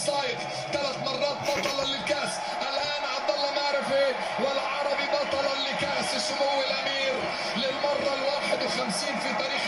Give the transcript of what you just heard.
الصايغ 3 مرات بطلا للكاس. الآن عبد الله معرفي والعربي بطلا لكاس سمو الأمير للمرة ال51 في تاريخ